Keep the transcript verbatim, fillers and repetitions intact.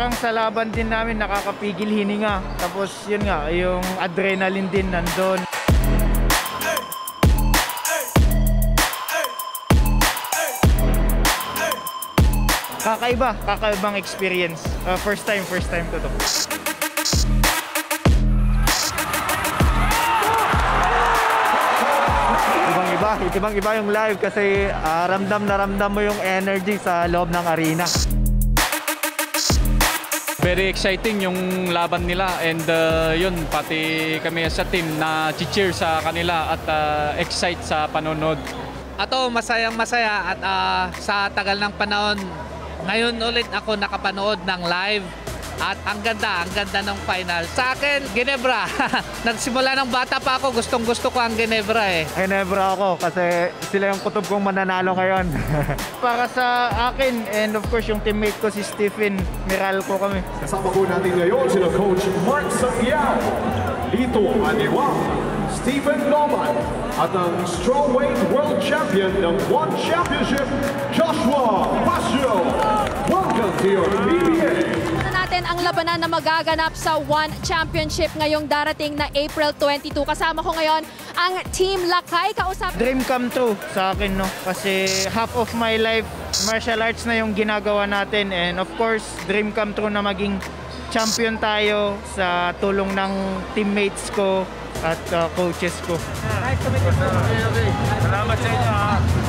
parang sa laban din namin nakakapigil hininga. Tapos yun nga, yung adrenaline din nandun. Kakaiba, kakaibang experience. Uh, first time, first time ko to. Ibang-iba, ibang-iba yung live kasi uh, ramdam na ramdam mo yung energy sa loob ng arena. Very exciting yung laban nila and uh, yun, pati kami sa team na cheer sa kanila at uh, excite sa panonood. Ato, masayang masaya at uh, sa tagal ng panahon, ngayon ulit ako nakapanood ng live at ang ganda, ang ganda ng final. Sa akin, Ginebra. Nagsimula ng bata pa ako, gustong gusto ko ang Ginebra eh. Ginebra ako kasi sila yung kutob kong mananalo ngayon. Para sa akin and of course yung teammate ko si Stephen Meralco kami. Kasama po natin ngayon sila Coach Mark Santiago, Lito Aniwang, Stephen Norman, at ang Strawweight World Champion ng One Championship, Joshua Pasio. Welcome to your P B A. Ano natin ang labanan na magaganap sa One Championship ngayong darating na April twenty-two. Kasama ko ngayon ang Team Lakay. Kausap. Dream come true sa akin, no? Kasi half of my life, martial arts na yung ginagawa natin. And of course, dream come true na maging champion tayo sa tulong ng teammates ko at uh, coaches ko. Salamat sa inyo ha.